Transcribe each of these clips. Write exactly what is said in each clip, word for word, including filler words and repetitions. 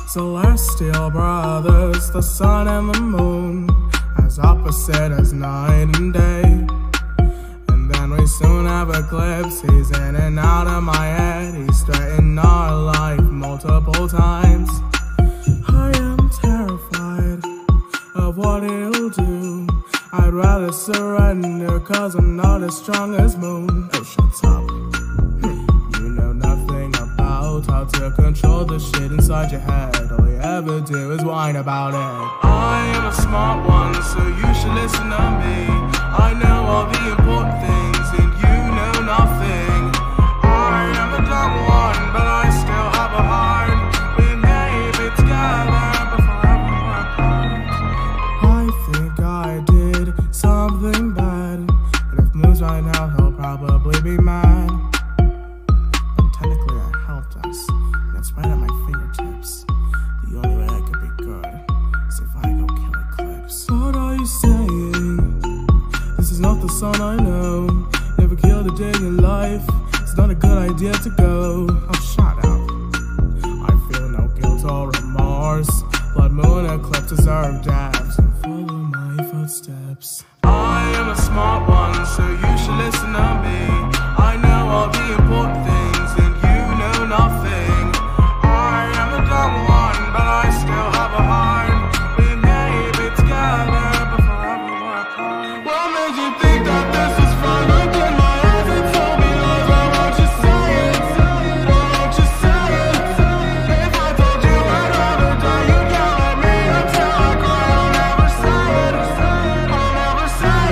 Celestial brothers, the sun and the moon, as opposite as night and day. And then we soon have eclipses in and out of my head. He's threatened our life multiple times. I am terrified of what he'll do. I'd rather surrender, cause I'm not as strong as Moon. Oh, shut up. You know nothing about how to control the shit inside your head. All you ever do is whine about it. I am a smart one, so you should listen to me. I know all the important things and you know nothing. I am a dumb one, but I still have a heart. We may be together, but forever apart. I think I did something bad, and if Moon's right now, he'll probably be mad. But technically I helped us, and it's right at my fingertips. The only way I could be good is if I go kill Eclipse. What are you saying? This is not the son I know. Never killed a day in life. It's not a good idea to go. Oh, shut up. I feel no guilt or remorse. Blood Moon Eclipse deserve deaths, and follow my footsteps. I am a smart one, so you should listen to me. I know all the important things and you know nothing. I am a dumb one, but I still have a heart. We may be together, but forever we're apart. What made you think that this was fun? Look in my eyes and told me lies. Why won't you say it? Why won't you say it? If I told you I'd rather die, you'd yell at me until I cry. I'll never say it. I'll never say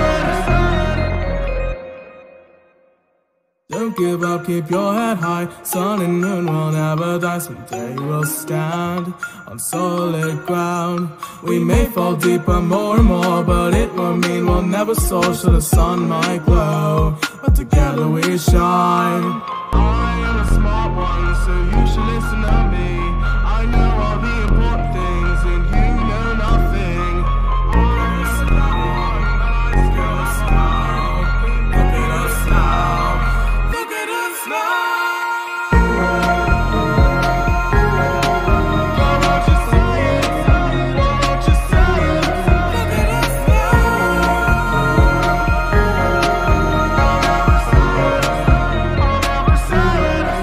it. Don't give up, keep your head high. Sun and moon will never die. Someday we'll stand on solid ground. We may fall deeper more and more, but it won't mean we'll never soar. So the sun might glow, but together we shine. I am a smart one, so you should listen to me. I know all the important things and you know nothing. I am a dumb one, but I still smile. Look at us now. Look at us now. Why won't you say it? Why won't you say it? Look at us now. I'll never say it. I'll never say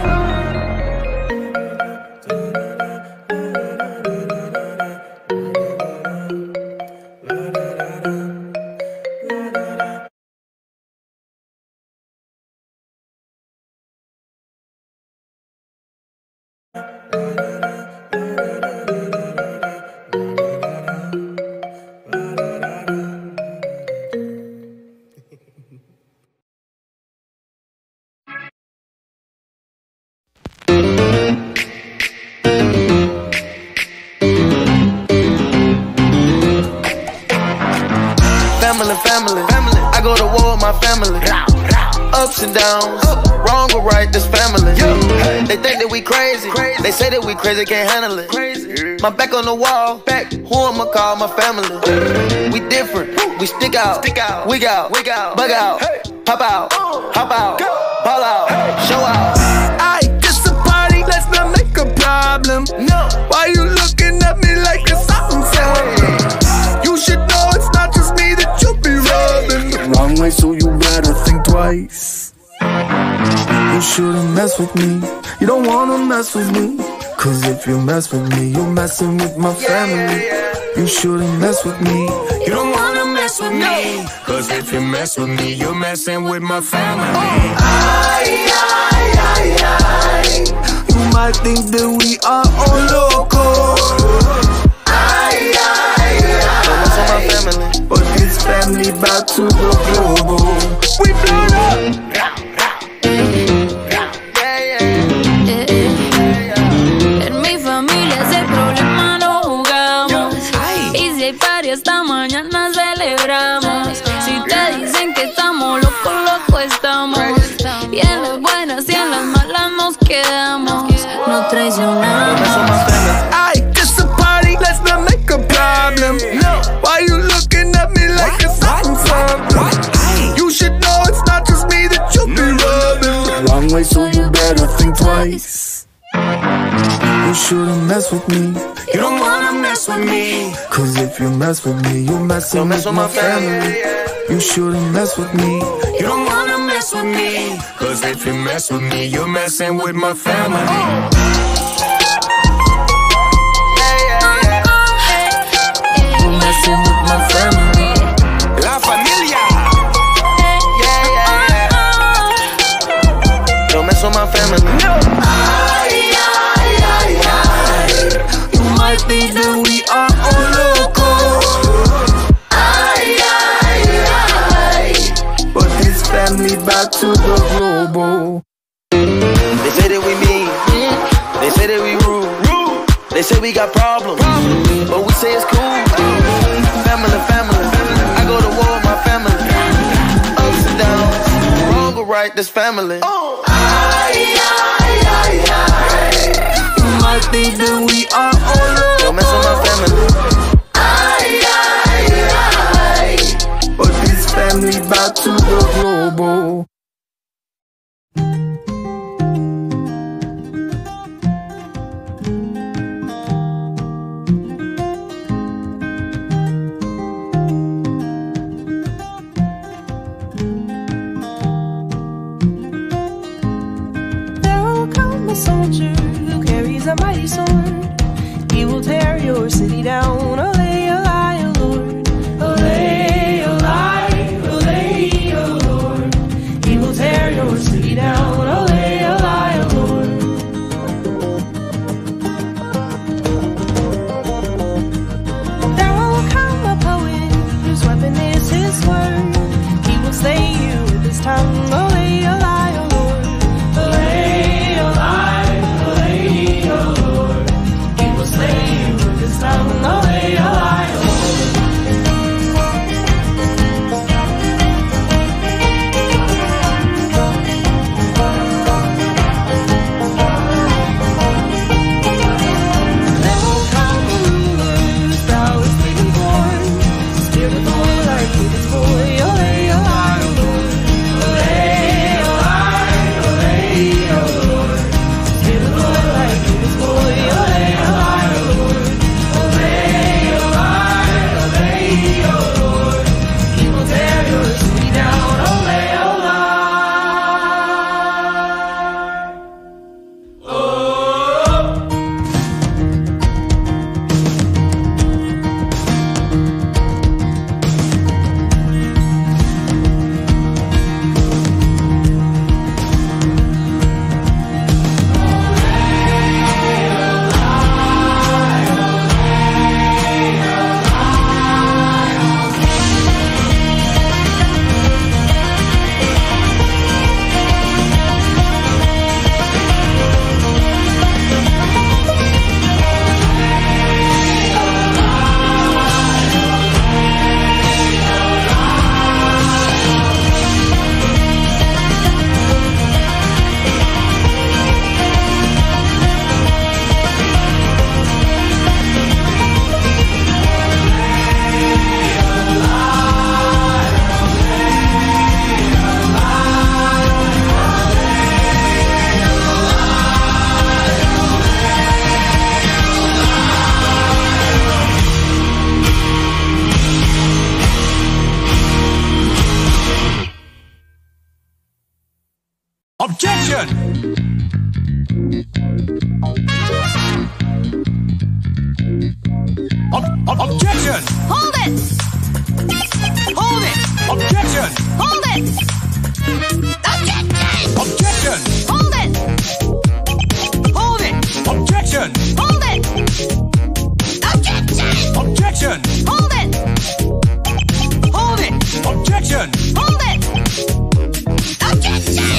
Family, family, family. I go to war with my family. Ups and downs, wrong or right, this family. They think that we crazy. They say that we crazy, can't handle it. My back on the wall, back. Who I'ma call my family? We different, we stick out, wig out, bug out, pop out, hop out, ball out, show out. Aye, this a party, let's not make a problem. No, Why you looking at me like it's something something? You should know it's not just me that you be rubbing. Wrong way, so you better think twice. You shouldn't mess with me. You don't wanna mess with me. Cause if you mess with me, you're messing with my family. You shouldn't mess with me. You don't wanna mess with me. Cause if you mess with me, you're messing with my family. Aye, aye, aye, aye. You might think that we are all loco. Aye, aye, aye. family. But this family back to the global. We blown up. En mi familia ese problema no jugamos. Y si hay party esta mañana celebramos. Si te dicen que estamos locos, locos estamos. Y en las buenas y en las malas nos quedamos. No traicionamos. Aye, this a party, let's not make a problem. No, why you looking at me like it's something something? You should know it's not just me that you be rubbing. Wrong way, so you better think twice. You shouldn't mess with me. You don't wanna mess with me. Cause if you mess with me, you're messing Don't mess with with my my family. family. You shouldn't mess with me. You don't wanna mess with me. Cause if you mess with me, you're messing with my family. Yeah, yeah, yeah. You're messing with my family. La familia. Yeah, yeah, yeah. Don't mess with my family. No. Ay, ay, ay, ay. You might think that we are all loco. Ay, ay, ay. But this family back to the global. They say that we mean. They say that we rude. They say we got problems, but we say it's cool. Family, family. I go to war with my family. Ups and downs, wrong or right, this family. Ay, ay, ay, ay. You might think that we are all loco. Don't mess with my family. Ay, ay, ay. But this family back to the global. Soldier who carries a mighty sword, he will tear your city down. Olay, olay, O Lord. Olay, olay, olay, O Lord. He will tear your city down. Olay, olay, O Lord. There will come a poet whose weapon is his word. He will slay you with his tongue. Olay, olay, O Lord. Olay, olay, olay, O Lord. He will slay you with his tongue. Olay, olay, O Lord. There will come a ruler whose brow is bleeding corn, spear with oil like with his boy. Olay, olay, O Lord. Olay, olay, olay, O Lord. Spear with oil like with his boy. Olay, olay, O Lord. Olay, olay, olay, O Lord. He will tear your city down. Olay, olay. Objection! Ob- ob- objection! Hold it! Hold it! Objection! Hold it! Objection! Objection! Hold it! Hold it! Objection! Hold it! Objection! Objection! Hold it! Hold it! Objection! Hold it! Objection!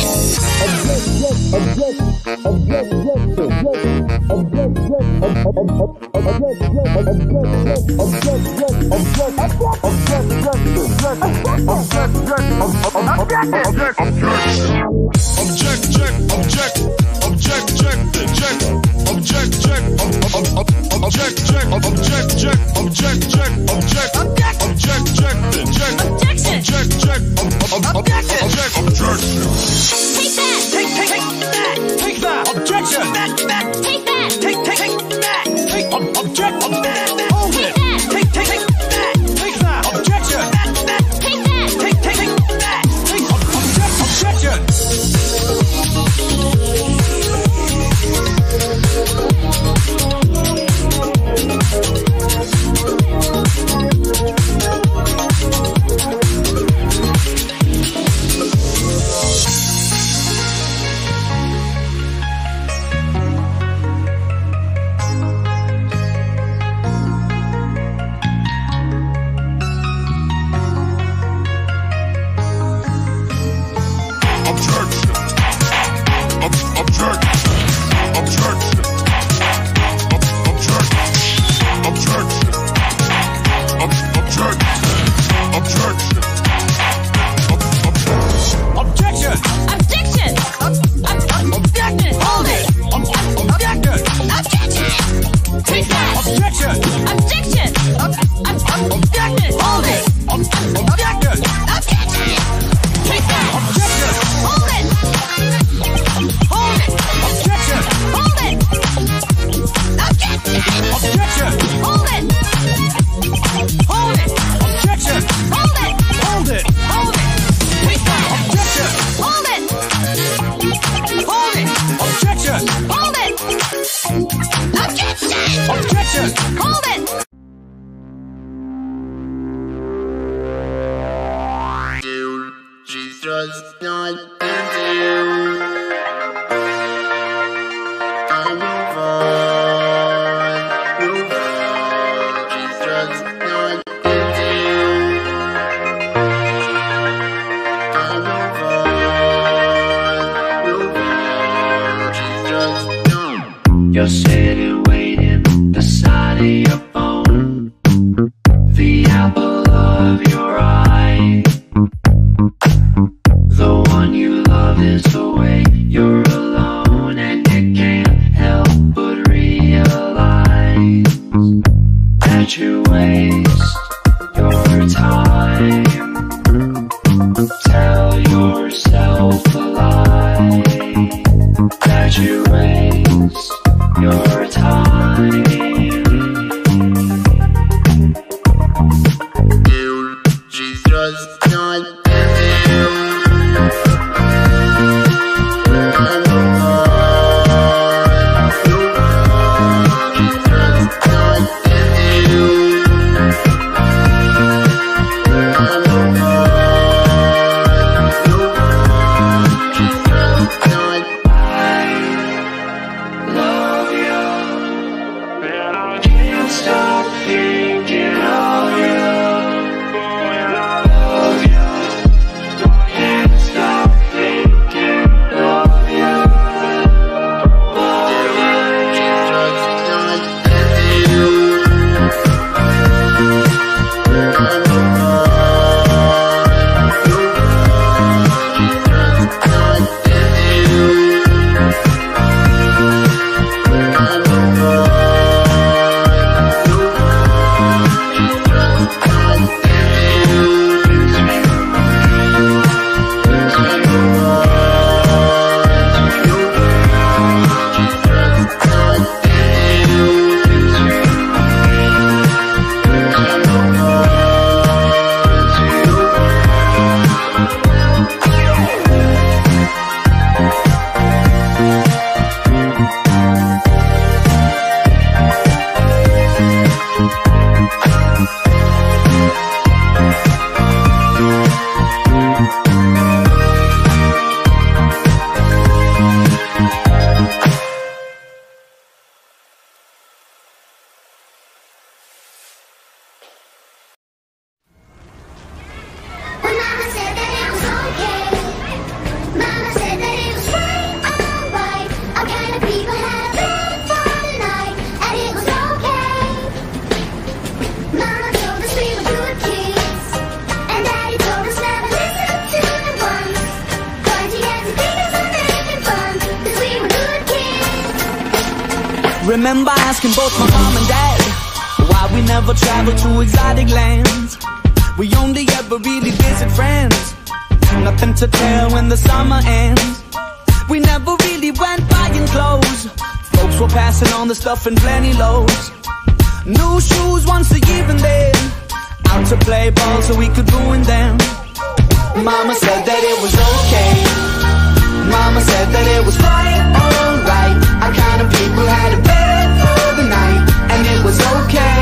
Object, check, object, object, check, check, object, check, ob- ob- ob- object, check, object, check, object, check, object, object, check, check, Objection! object, check, ob- ob- ob- Objection! object, objection. Take that! Take, take, take that! Take that! Objection! Take that! Take, take, take that! Object. Hold it. Take, take, take that. Take that. Objection. Take that. Take, take, take that. Take object. Objection. You're sitting waiting beside of your phone, the apple of your eye. The one you love is away, you're alone, and you can't help but realize that you waste your time. Tell yourself a lie, that you waste your time. You, she's just not into you. Remember asking both my mom and dad why we never travel to exotic lands. We only ever really visit friends, nothing to tell when the summer ends. We never really went buying clothes, folks were passing on the stuff in plenty loads. New shoes once a year and then out to play ball so we could ruin them. Mama said that it was okay. Mama said that it was quite alright. Our kind of people had a bed for the night, and it was okay.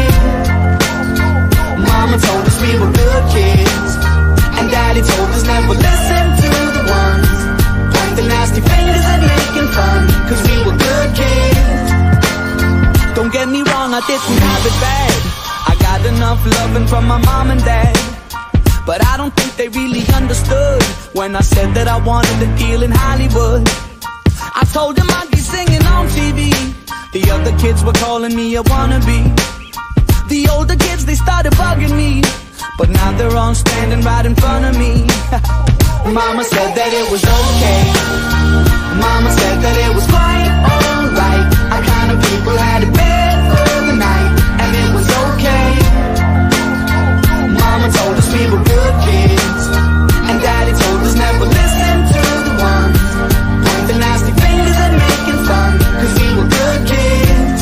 Mama told us we were good kids, and Daddy told us never listen to the ones point the nasty fingers at making fun, cause we were good kids. Don't get me wrong, I didn't have it bad. I got enough loving from my mom and dad, but I don't think they really understood when I said that I wanted a deal in Hollywood. I told them I'd be singing on T V. The other kids were calling me a wannabe. The older kids, they started bugging me, but now they're all standing right in front of me. Mama said that it was okay. Mama said that it was quite alright. Our kind of people had a bed for the night, and it was okay. Mama told us we were good kids, and Daddy told us never listen to the ones point the nasty fingers at making fun, cause we were good kids.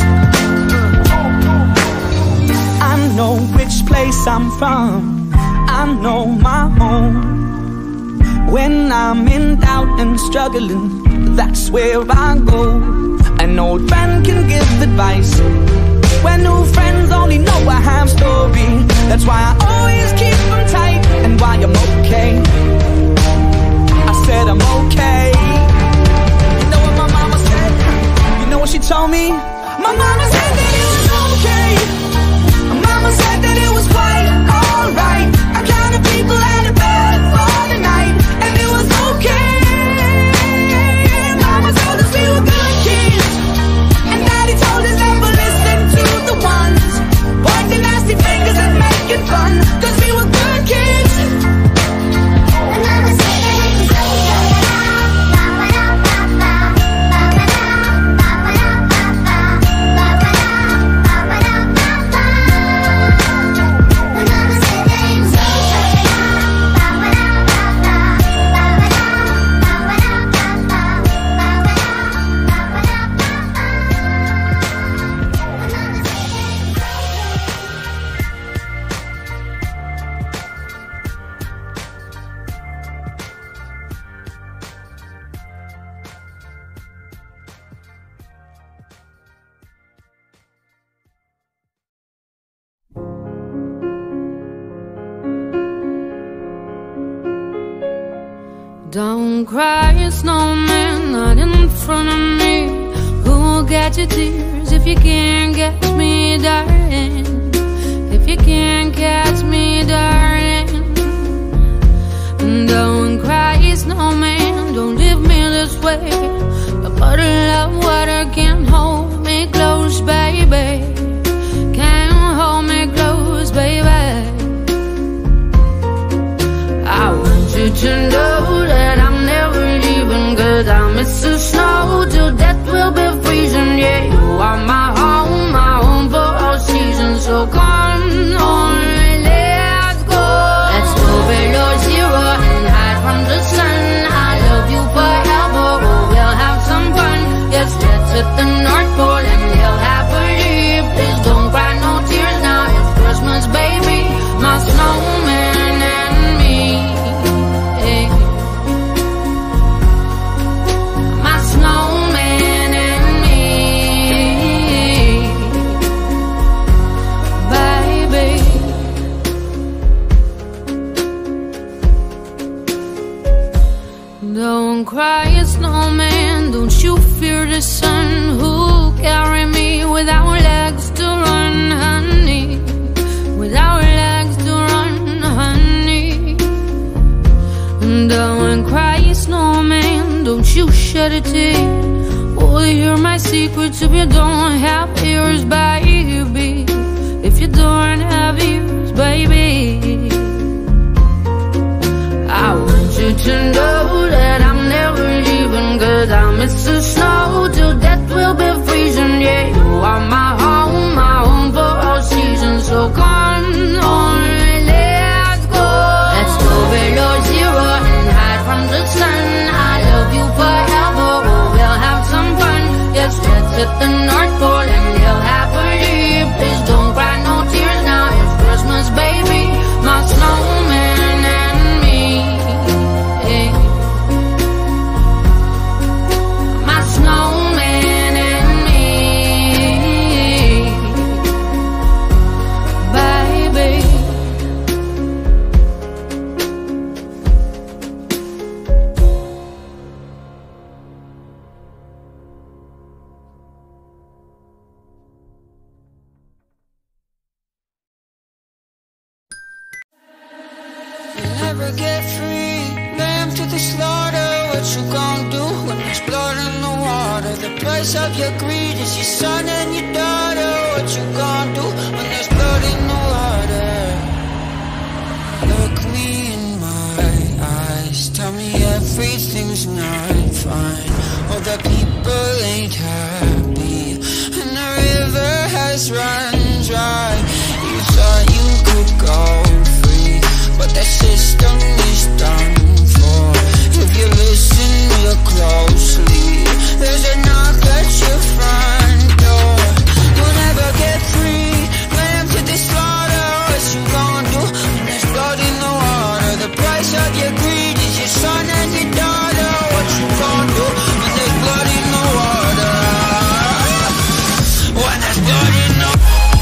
I know which place I'm from, I know my home. When I'm in doubt and struggling, that's where I go. An old friend can give advice when new friends only know a half story. That's why I always keep them tight, and why I'm okay. I said I'm okay. You know what my mama said? You know what she told me? My mama said that it was okay. My mama said that it was quite alright. I kind of people had a bed for the night, and it was okay. Mama told us we were good kids, and Daddy told us never listen to the ones pointing nasty fingers and making fun, cause we were good kids. And Mama said that it was okay. Don't cry, snowman, not in front of me. Who'll get your tears if you can't catch me, darling? If you can't catch me, darling. Don't cry, snowman, don't leave me this way. A bottle of water can't hold me close, baby. Can't hold me close, baby. I want you to know that I'm never leaving, cause I miss the snow till death will be freezing. Yeah, you are my home, my home for all seasons. So come on, let's go. Let's go below zero and hide from the sun. I love you forever, oh, we'll have some fun. Yes, let's hit the North Pole and live happily. Please don't cry no tears now, it's Christmas, baby. My snowman and me. My snowman and me, baby. Don't cry, snowman, don't you fear the sun. Who'll carry me without legs to run, honey? Without legs to run, honey. Don't cry, snowman, don't you shed a tear. Oh, hear my secrets if you don't have ears, baby. If you don't have ears, baby. I want you to know that I'm never leaving, cause I miss the snow till death will be freezing. Yeah, you are my home, my home for all seasons. So come on, let's go. Let's go below zero and hide from the sun. I love you forever, oh, we'll have some fun. Yes, let's hit the North Pole and live happily. Please don't cry never get free. Lamb to the slaughter, what you gon' do when there's blood in the water? The price of your greed is your son and your daughter. What you gon' do when there's blood in the water? Look me in my eyes, tell me everything's not fine. All the people ain't happy, and the river has run dry. You thought you could go free, but the system is done for. If you listen real closely, there's a knock at your front door. You'll never get free. Lamb to the slaughter, what you gon' do when there's blood in the water? The price of your greed is your son and your daughter. What you gon' do when there's blood in the water? When there's blood in the water.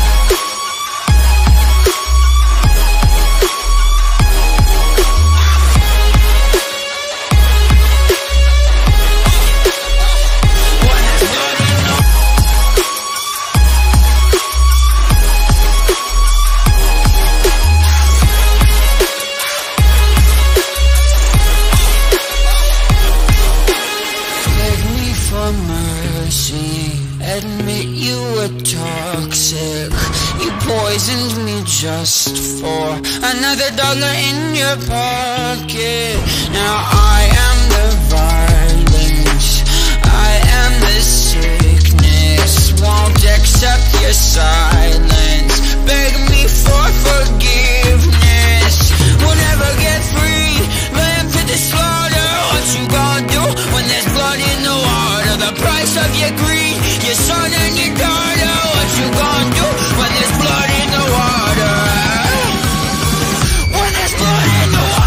Admit you were toxic. You poisoned me just for another dollar in your pocket. Now I am the violence, I am the sickness. Won't accept your silence, beg me for forgiveness. We'll never get free. Lamb to the slaughter, what you gonna do when there's blood in the water? The price of your greed, your son and your daughter. What you gonna do when there's blood in the water? When there's blood in the water.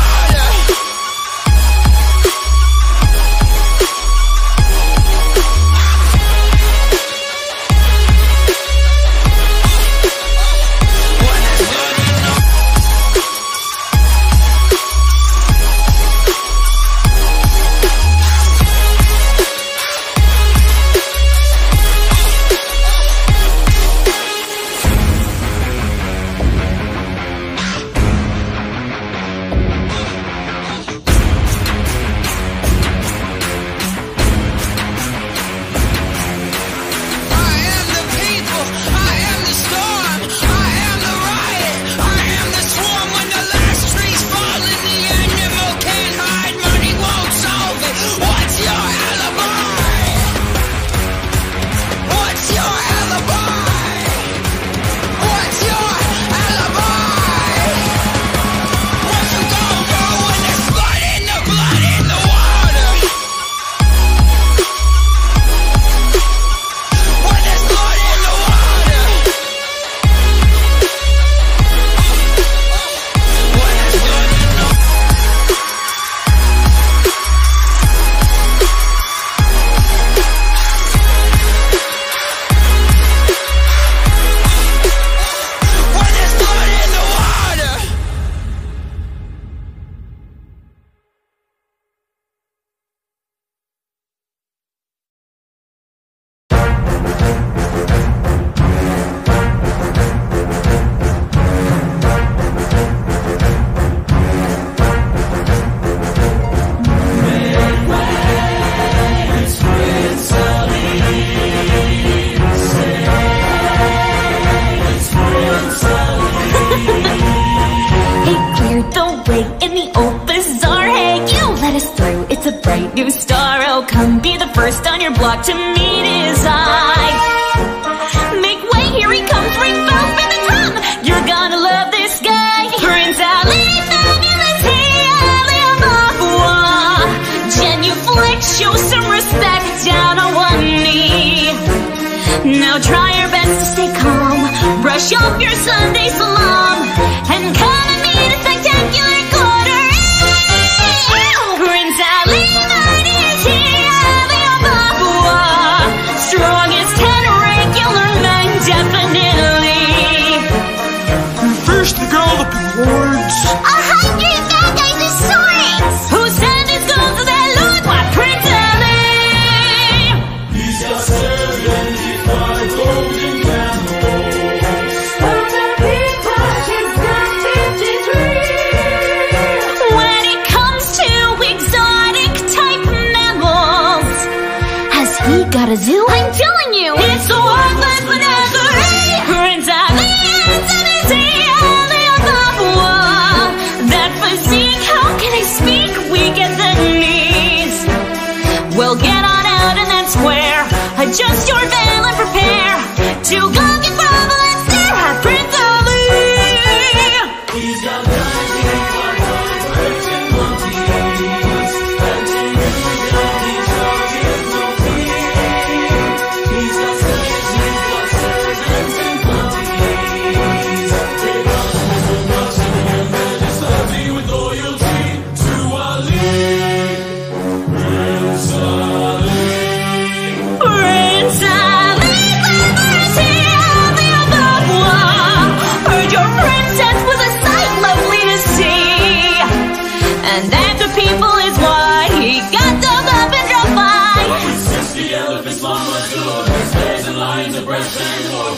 New star, oh come be the first on your block to meet his eye. Make way, here he comes, ring bells for the drum. You're gonna love this guy, Prince Ali, fabulous, hey, Ali Ababa. Genuflect, show some respect, down on one knee. Now try your best to stay calm, brush off your Sunday salam, and come and meet a spectacular quarter. Prince Ali. Strongest ten regular men, definitely. First the girl up in words. A hundred bad guys with swords. Who sent his gold to that Lord? Why, Prince Ali? He's got seventy-five golden camels. From the people, she's got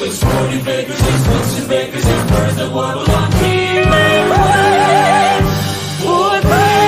It's forty bakers, it's books and bakers, it's birds that warble on here. For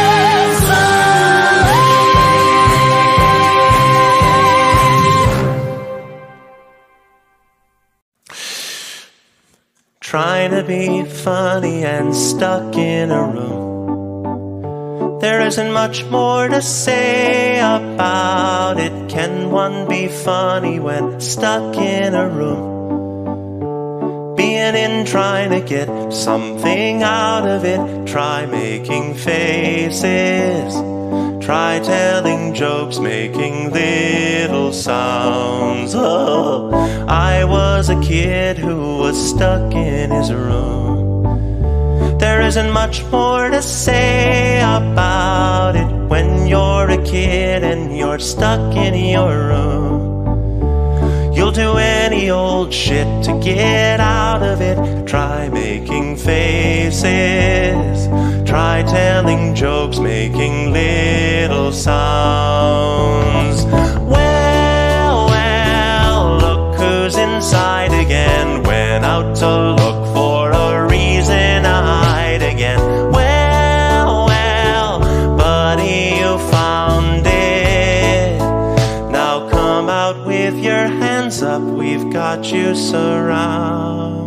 Trying to be funny and stuck in a room. There isn't much more to say about it. Can one be funny when stuck in a room? Being in, trying to get something out of it. Try making faces. Try telling jokes, making little sounds. Oh, I was a kid who was stuck in his room. There isn't much more to say about it when you're a kid and you're stuck in your room. You'll do any old shit to get out of it. Try making faces. Try telling jokes, making little sounds. Well, well, look who's inside again. Went out to look for a reason to hide again. Well, well, buddy, you found it. Now come out with your hands up, we've got you surrounded.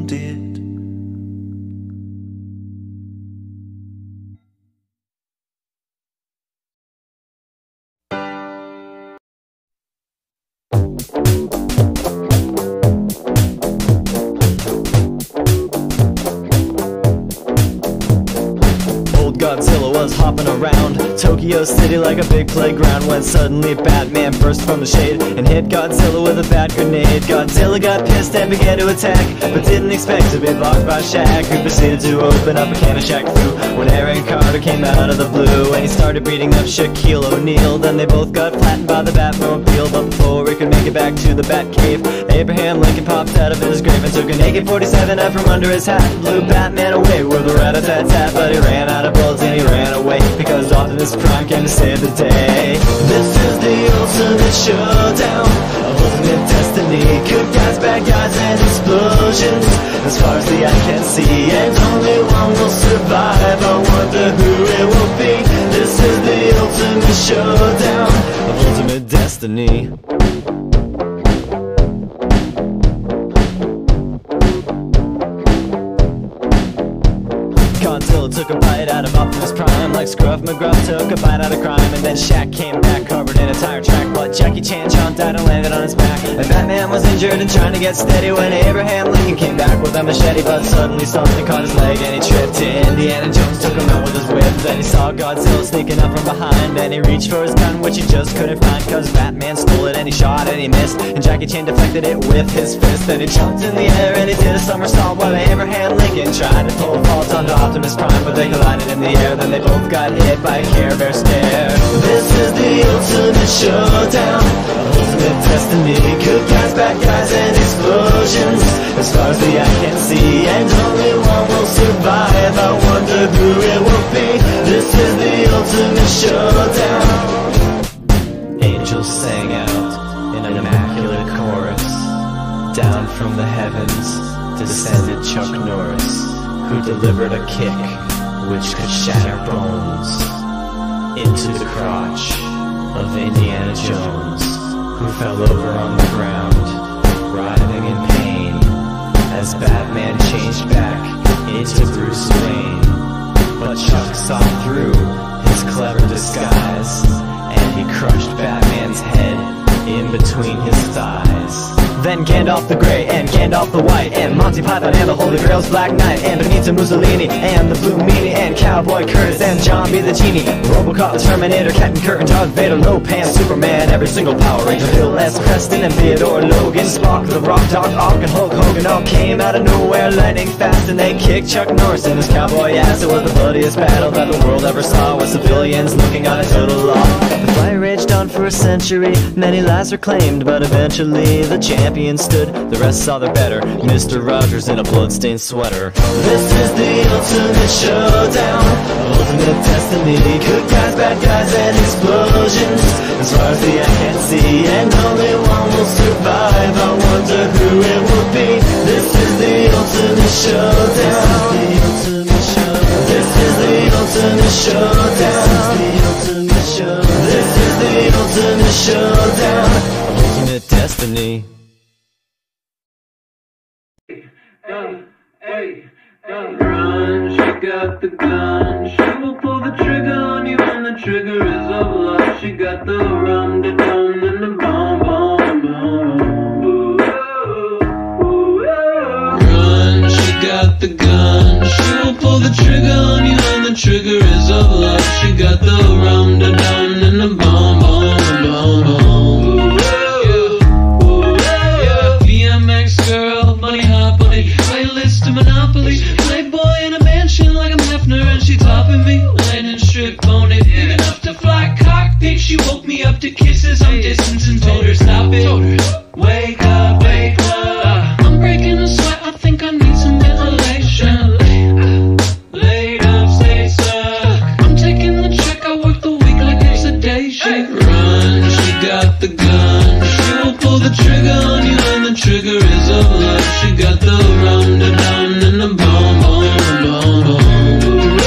Godzilla was hopping around Tokyo City like a big playground when suddenly Batman burst from the shade and hit Godzilla with a bat grenade. Godzilla got pissed and began to attack, but didn't expect to be blocked by Shaq, who proceeded to open up a can of Shaq Fu when Aaron Carter came out of the blue and he started beating up Shaquille O'Neal. Then they both got flattened by the Batmobile, but before we could make it back to the Batcave, Abraham Lincoln popped out of his grave and took an A K forty-seven out from under his hat, blew Batman away with a rat-a-tat-tat, but he ran out of bullets and he ran away because Optimus Prime came to save the day. This is the ultimate showdown of ultimate destiny. Good guys, bad guys, and explosions as far as the eye can see, and only one will survive. I wonder who it will be. This is the ultimate showdown of ultimate destiny. Godzilla took a bite out of Optimus Prime like Scruff McGruff took a bite out of crime, and then Shaq came back covered in a tire track, but Jackie Chan jumped out and landed on his back, and Batman was injured and trying to get steady when Abraham Lincoln came back with a machete, but suddenly something caught his leg and he tripped. Indiana Jones took him out with his whip. Then he saw Godzilla sneaking up from behind and he reached for his gun, which he just couldn't find cause Batman stole it, and he shot and he missed, and Jackie Chan deflected it with his fist. Then he jumped in the air and he did a somersault while Abraham Lincoln tried to pull fault onto Optimus Prime, but they collided in the air. Then they both got hit by a Care Bear stare. This is the ultimate showdown of ultimate destiny. Good guys, bad guys, and explosions as far as the eye can see, and only one will survive. I wonder who it will be. This is the ultimate showdown. Angels sang out in an immaculate chorus. Down from the heavens descended Chuck Norris, who delivered a kick which could shatter bones into the crotch of Indiana Jones, who fell over on the ground, writhing in pain, as Batman changed back into Bruce Wayne. But Chuck saw through his clever disguise, and he crushed Batman's head in between his thighs. Then Gandalf the Grey and Gandalf the White and Monty Python and the Holy Grail's Black Knight and Benito Mussolini and the Blue Meanie and Cowboy Curtis and John B. the Genie, Robocop, the Terminator, Captain Kirk and Darth Vader, Lopan, Superman, every single Power Ranger, Bill S. Preston and Theodore Logan, Spock, the Rock, Doc Ock and Hulk Hogan all came out of nowhere lightning fast, and they kicked Chuck Norris in his cowboy ass. It was the bloodiest battle that the world ever saw, with civilians looking on a total loss. The fight raged on for a century, many lives were claimed, but eventually the champion champion stood, the rest saw their better. Mister Rogers in a bloodstained sweater. This is the ultimate showdown, ultimate destiny. Good guys, bad guys, and explosions. As far as the eye can see, and only one will survive. I wonder who it will be. This is the ultimate showdown. This is the ultimate showdown. This is the ultimate showdown. Ultimate destiny. Run, she got the gun. She will pull the trigger on you when the trigger is of love. She got the rum, the dum, and the bomb, bomb, bomb. Run, she got the gun. She will pull the trigger on you when the trigger is of love. She got the rum, the dum, and the bomb, bomb, bomb, bomb. B M X girl, bunny hop, bunny, playlist to Monopoly. Playboy in a mansion like I'm Hefner and she topping me. Landing strip bone it, big enough to fly cockpit. She woke me up to kisses, I'm distance and told her stop it. Wake up, wake up. I'm breaking a sweat, I think I need some ventilation. Laid up, stay stuck. I'm taking the check, I work the week like it's a day shift. Run, she got the gun. She will pull the trigger on you and the trigger is of love. She got the rum, the dum, and the bomb, bomb, bomb, bomb.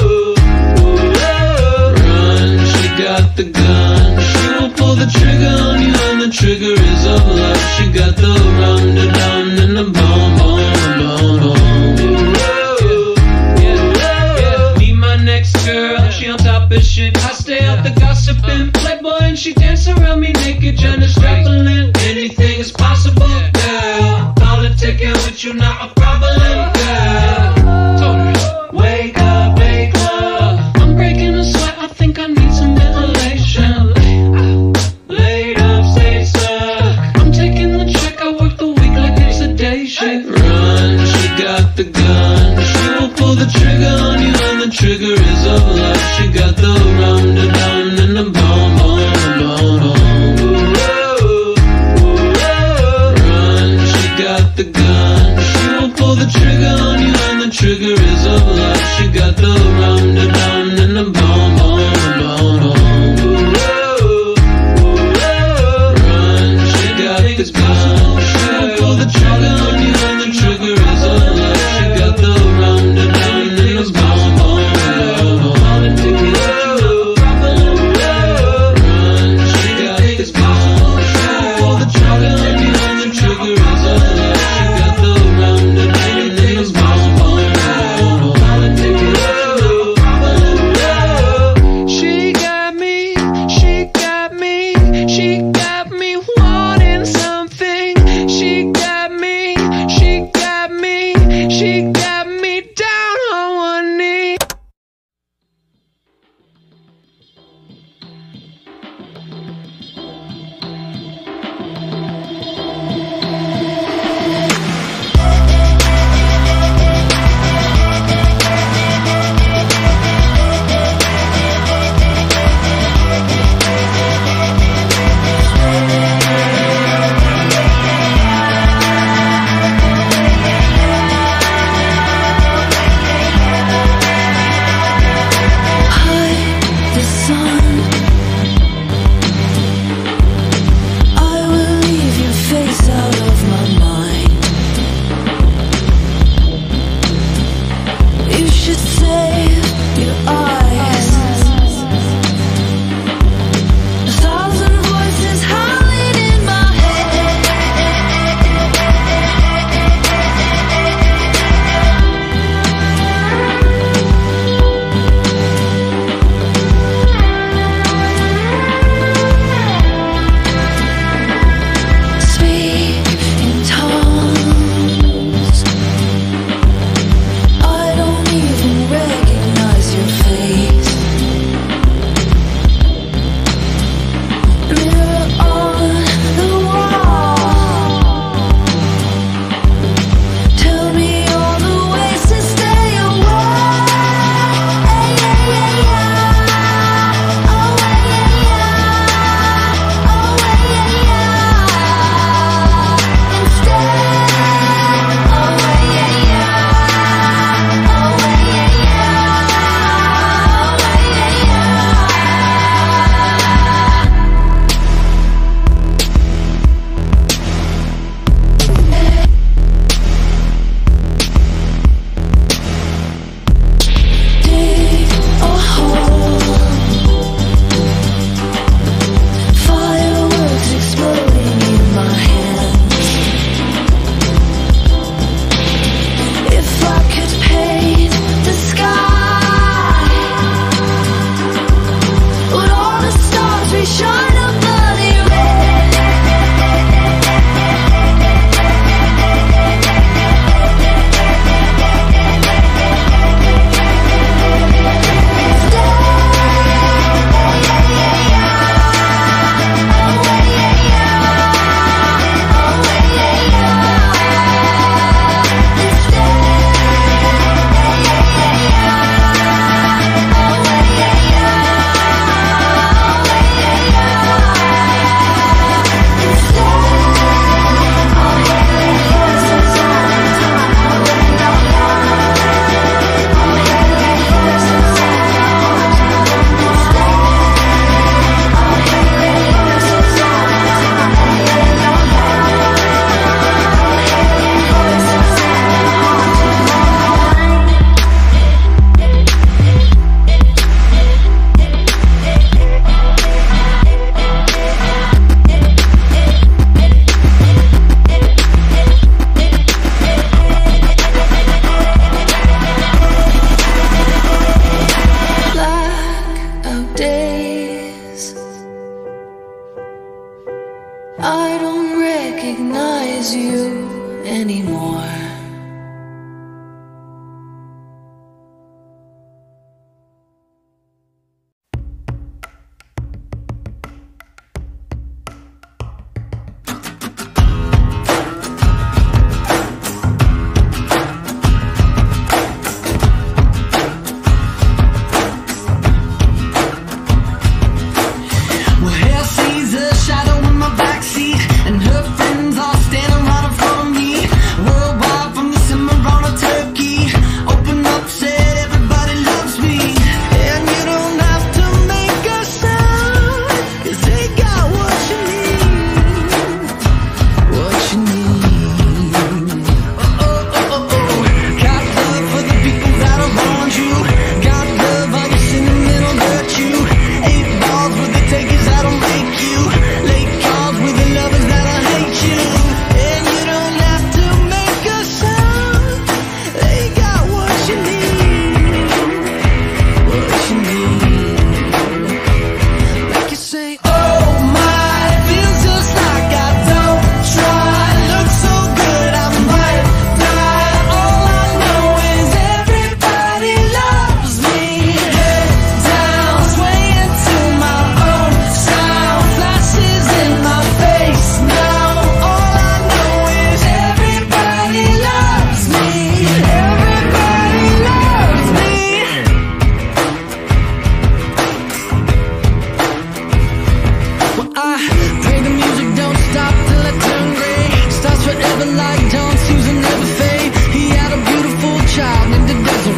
Run, she got the gun. She will pull the trigger on you and the trigger is of love. She got the rum, the dum, and the bomb, bomb, bomb, bomb. Me, my next girl, she on top of shit. I stay out the gossiping. Playboy and she dance around me naked, trying to strapping. Anything is possible, girl. Call a ticket with you, not a problem, girl. Wake up, wake up. I'm breaking a sweat, I think I need some ventilation. Laid up, stay stuck. I'm taking the check, I work the week like it's a day shift. Run, she got the gun. She will pull the trigger on you and the trigger is of love. She got the rum, the dum, and the bomb, bomb, bomb, bomb. The gun, she will pull the trigger on you and the trigger is of love. She got the rum, the dum, and the bomb, bomb, bomb, bomb. Run, she got the gun, she will pull the trigger on you and the trigger is of love. She got the rum, the dum, and the bomb, bomb, bomb, bomb. Run, she got the gun, she will pull the trigger on you and the trigger is of love.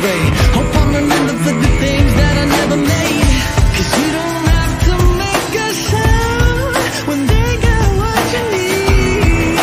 great. Hope I'm remembered for the things that I never made. Cause you don't have to make a sound when they got what you need.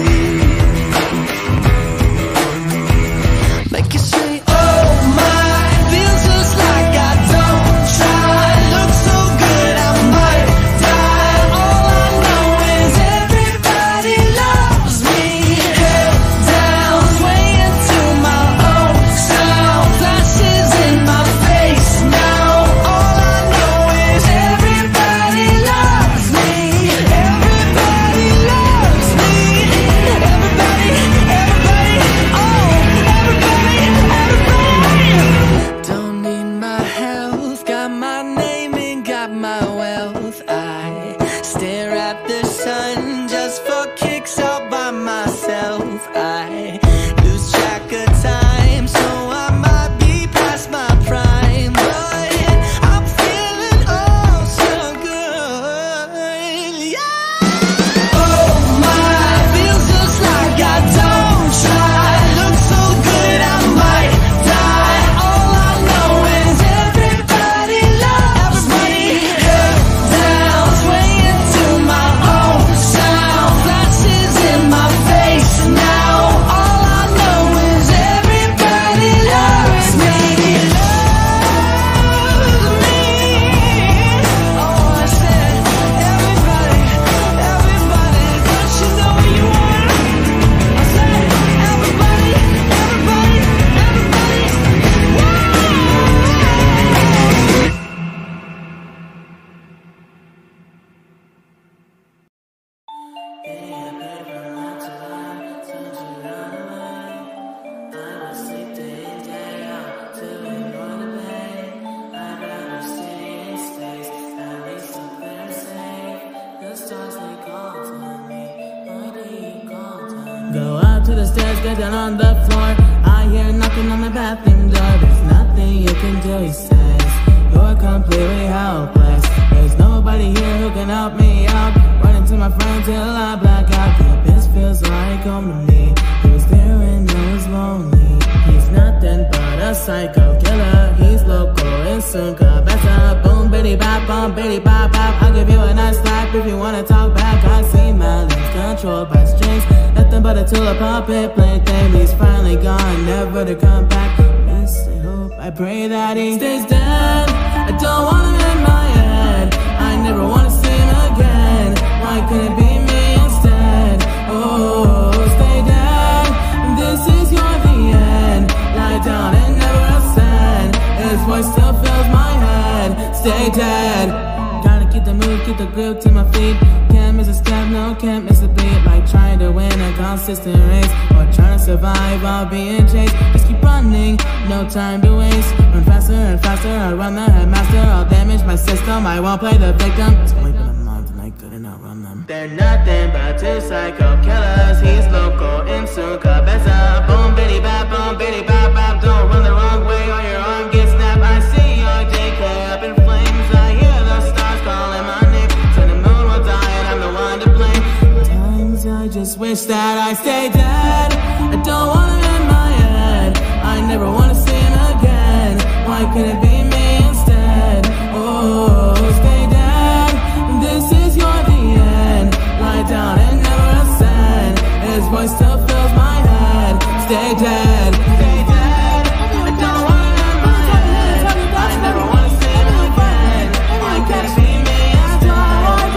Make you say, oh my, feels just like I don't try. Looks so good I might die. All I know is everybody loves me. Head down, swaying to my own sound. Flashes in my face now. All I know is everybody loves me. Everybody loves me. Everybody, everybody, oh, everybody, everybody. Don't need my health, got my name and got my wealth. I stare at the sun just for kicks all by myself. I lose track of time, so I might be past my prime. But I'm feeling oh so good, yeah. Oh my, feels just like I don't try. Looks so good I might die. All I know is everybody loves me. Head down, swaying to my own sound. Flashes in my face now. All I know is everybody loves me. Loves me. Oh, I said everybody, everybody. Don't you know you are? I said everybody, everybody, Go out to the stairs, get down on the floor. I hear knocking on the bathroom door. There's nothing you can do, he says. You're completely helpless. There's nobody here who can help me out. Running to my friend till I black out. Yeah, this feels like home to me. He was there when I was lonely. He's nothing but a psycho killer. He's local and soon cabeza. Boom, bitty bop, boom, bitty bop, bop. I'll give you a nice slap if you wanna talk back. I see my lips controlled by strings. Nothing but a tool, a puppet, plaything. He's finally gone, never to come back. Yes, I hope, I pray that he stays dead. I don't want him in my head. I never wanna see him again. Why couldn't it be me instead? Oh, stay dead. This is your the end. Lie down and never ascend. His voice still fills my head. Stay dead. Gotta keep the move, keep the grip to my feet. Can't miss a step, no, can't miss a beat. Like trying to win a consistent race, or trying to survive while being chased. Just keep running, no time to waste. Run faster and faster, I run the headmaster. I'll damage my system, I won't play the victim. It's only been a month and I couldn't outrun them. They're nothing but two psycho killers. He's local in su cabeza. Boom, bitty bop, boom, bitty bop, bop. Don't run the wrong way or your arm gets snapped. I see your J K up in flames. I hear the stars calling my name. So the moon will die and I'm the one to blame. Times I just wish that I stayed dead. I don't want him in my head. I never wanna see him again. Why couldn't it be me instead? Oh, stay dead. This is your the end. Lie down and never ascend. His voice still fills my head. Stay dead. Stay dead. I don't want him in my head. I never wanna see him again. Why can't it be me instead?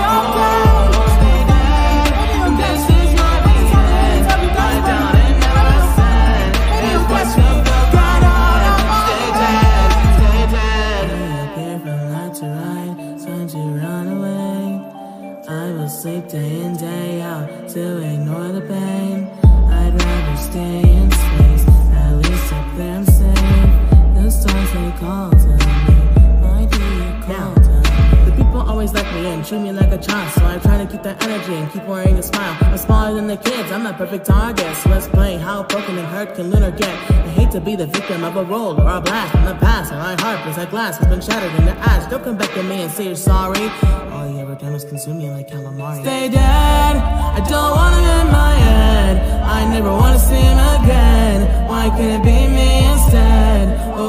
Oh, stay dead. This is your the end. Lie down and never ascend. His voice still fills my head. Stay dead. Stay dead. I appear from left to right. Time to run away. I will sleep day in, day out to ignore the pain. I'd rather stay in space, at least up there I'm safe. The stars they call to me, why do you call to me? The people always like me and treat me like a child, so I try to keep that energy and keep wearing a smile. I'm smaller than the kids, I'm not perfect target, so let's play how broken and hurt can Lunar get. I hate to be the victim of a roll or a blast from the past, and my heart feels like glass has been shattered into ash. Don't come back to me and say you're sorry. All you ever done was consume me like calamari. Stay dead. I don't want him in my head. I never wanna see him again. Why can't it be me instead?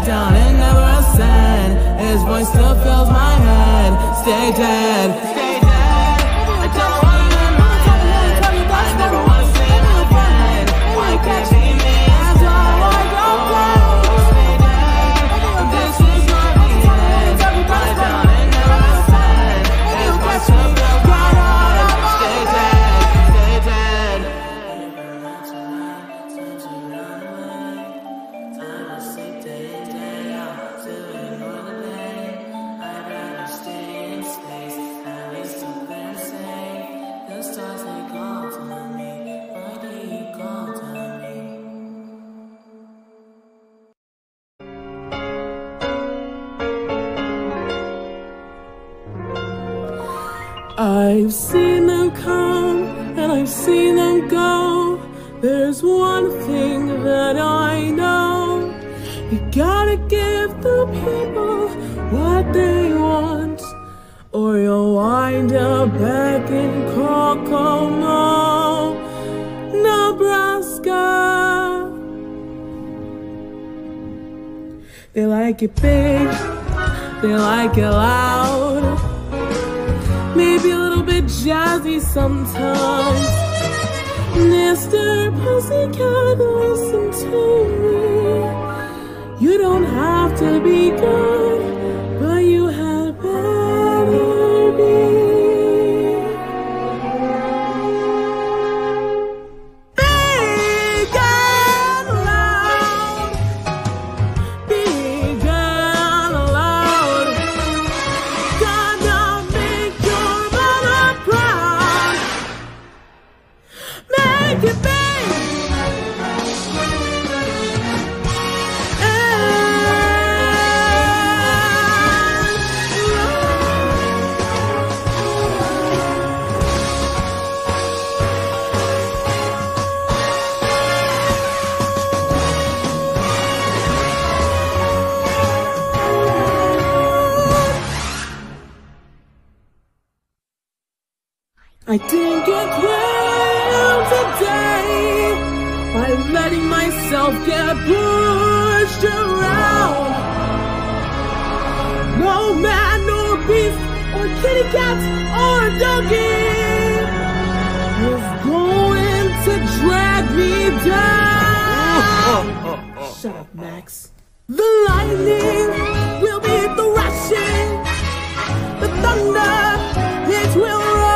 down and never ascend. His voice still fills my head. Stay dead, stay dead. I don't wanna live my head. I never wanna see him again. Why can't see me as all I don't play? Stay dead, this is my weekend. I down and never ascend. His voice still fills my head. Stay dead, stay dead. I've seen them come and I've seen them go. There's one thing that I know. You gotta give the people what they want, or you'll wind up back in Kokomo, Nebraska. They like it big, they like it loud, maybe a little bit jazzy sometimes. Mister Pussycat, listen to me. You don't have to be good, but you had better be. Big and loud, big and loud. Gonna make your mother proud. Make it big. I didn't get killed today by letting myself get pushed around. No man nor beast or kitty cat or doggy is going to drag me down. Shut up, Max. The lightning will be the rushing, the thunder, it will roar.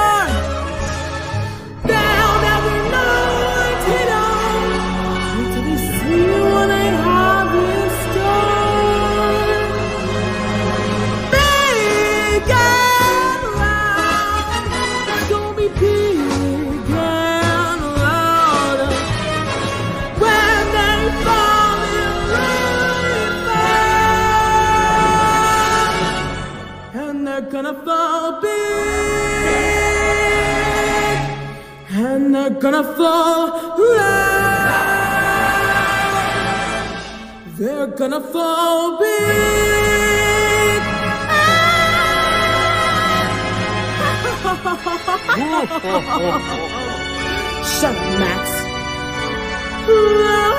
Gonna fall big, and they're gonna fall loud. They're gonna fall big. Shut up, Max.